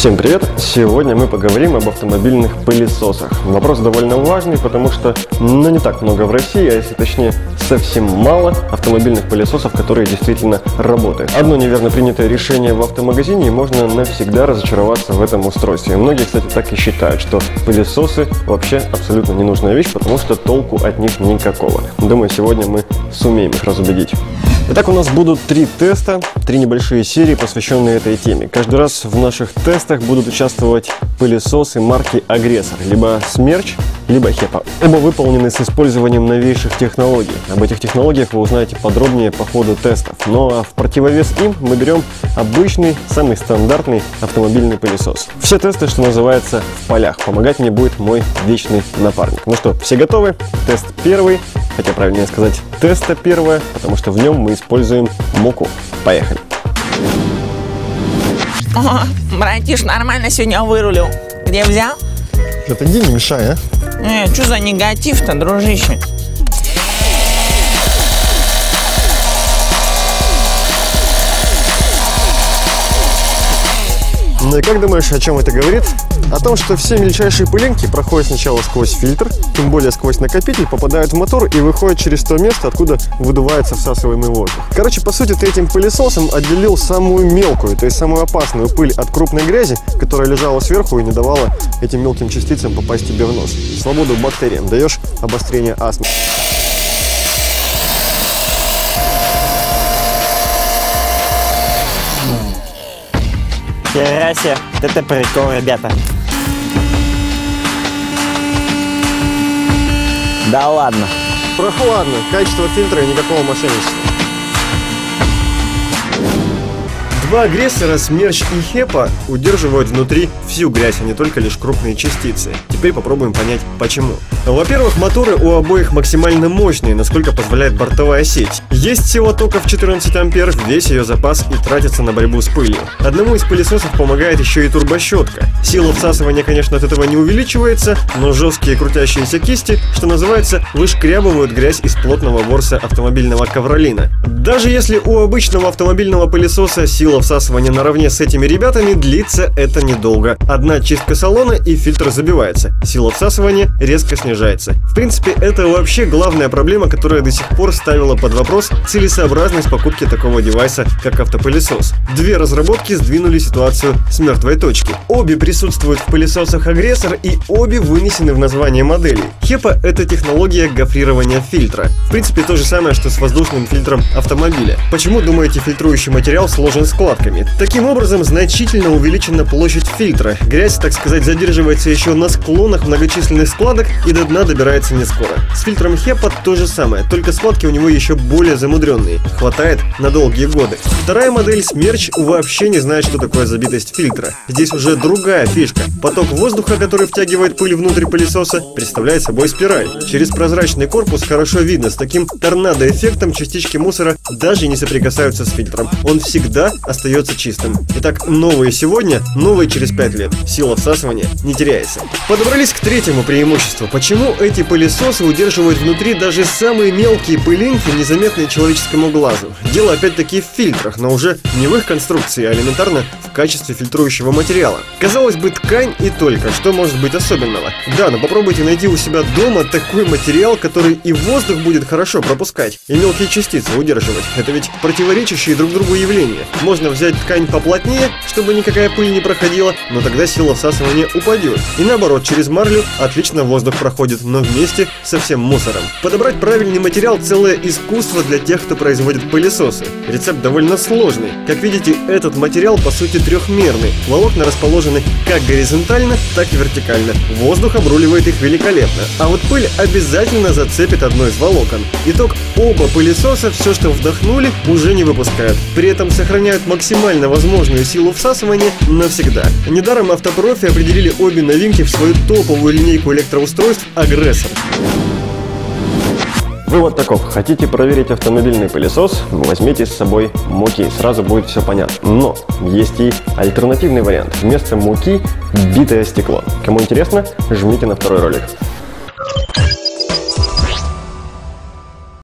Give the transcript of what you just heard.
Всем привет! Сегодня мы поговорим об автомобильных пылесосах. Вопрос довольно важный, потому что не так много в России, а если точнее совсем мало автомобильных пылесосов, которые действительно работают. Одно неверно принятое решение в автомагазине, и можно навсегда разочароваться в этом устройстве. Многие, кстати, так и считают, что пылесосы вообще абсолютно ненужная вещь, потому что толку от них никакого. Думаю, сегодня мы сумеем их разубедить. Итак, у нас будут 3 теста, 3 небольшие серии, посвященные этой теме. Каждый раз в наших тестах будут участвовать пылесосы марки Агрессор, либо Смерч, либо HEPA. Оба выполнены с использованием новейших технологий. Об этих технологиях вы узнаете подробнее по ходу тестов. Но в противовес им мы берем обычный, самый стандартный автомобильный пылесос. Все тесты, что называется, в полях. Помогать мне будет мой вечный напарник. Ну что, все готовы? Тест первый, хотя правильнее сказать теста первое, потому что в нем мы используем муку. Поехали! О, братиш, нормально сегодня вырулил. Где взял? Отойди, не мешай, а? Что за негатив-то, дружище? Ну и как думаешь, о чем это говорит? О том, что все мельчайшие пылинки проходят сначала сквозь фильтр, тем более сквозь накопитель, попадают в мотор и выходят через то место, откуда выдувается всасываемый воздух. Короче, по сути, ты этим пылесосом отделил самую мелкую, то есть самую опасную пыль от крупной грязи, которая лежала сверху и не давала этим мелким частицам попасть тебе в нос. Свободу бактериям, даешь обострение астмы. Хера себе, это прикол, ребята. Да ладно. Прохладно, качество фильтра и никакого мошенничества. Два агрессора, Смерч и HEPA, удерживают внутри всю грязь, а не только лишь крупные частицы. Теперь попробуем понять, почему. Во-первых, моторы у обоих максимально мощные, насколько позволяет бортовая сеть. Есть сила тока в 14 ампер, весь ее запас и тратится на борьбу с пылью. Одному из пылесосов помогает еще и турбощетка. Сила всасывания, конечно, от этого не увеличивается, но жесткие крутящиеся кисти, что называется, вышкрябывают грязь из плотного ворса автомобильного ковролина. Даже если у обычного автомобильного пылесоса сила всасывания наравне с этими ребятами, длится это недолго. Одна чистка салона и фильтр забивается. Сила всасывания резко снижается. В принципе, это вообще главная проблема, которая до сих пор ставила под вопрос целесообразность покупки такого девайса, как автопылесос. Две разработки сдвинули ситуацию с мертвой точки. Обе присутствуют в пылесосах Агрессор и обе вынесены в название моделей. HEPA – это технология гофрирования фильтра. В принципе, то же самое, что с воздушным фильтром автомобиля. Почему, думаете, фильтрующий материал сложен складками? Таким образом, значительно увеличена площадь фильтра. Грязь, так сказать, задерживается еще на склонах многочисленных складок и до дна добирается не скоро. С фильтром HEPA то же самое, только складки у него еще более замудренные. Хватает на долгие годы. Вторая модель Смерч вообще не знает, что такое забитость фильтра. Здесь уже другая фишка. Поток воздуха, который втягивает пыль внутрь пылесоса, представляет собой спираль. Через прозрачный корпус хорошо видно, с таким торнадо-эффектом частички мусора даже не соприкасаются с фильтром. Он всегда остается чистым. Итак, новые сегодня, новые через 5 лет. Сила всасывания не теряется. Подобрались к третьему преимуществу. Почему эти пылесосы удерживают внутри даже самые мелкие пылинки, незаметные человеческому глазу? Дело опять-таки в фильтрах, но уже не в их конструкции, а элементарно в качестве фильтрующего материала. Казалось бы, ткань и только, что может быть особенного? Да, но попробуйте найти у себя дома такой материал, который и воздух будет хорошо пропускать, и мелкие частицы удерживать. Это ведь противоречащие друг другу явления. Можно взять ткань поплотнее, чтобы никакая пыль не проходила, но тогда сила всасывания упадет. И наоборот, через марлю отлично воздух проходит, но вместе со всем мусором. Подобрать правильный материал – целое искусство для тех, кто производит пылесосы. Рецепт довольно сложный. Как видите, этот материал по сути трехмерный. Волокна расположены как горизонтально, так и вертикально. Воздух обруливает их великолепно. А вот пыль обязательно зацепит одно из волокон. Итог: оба пылесоса все, что вдохнули, уже не выпускают. При этом сохраняют максимально возможную силу всасывания навсегда. Недаром автопрофи определили обе новинки в свою топовую линейку электроустройств Агрессор. Вывод таков: хотите проверить автомобильный пылесос, возьмите с собой муки, сразу будет все понятно. Но есть и альтернативный вариант. Вместо муки битое стекло. Кому интересно, жмите на второй ролик.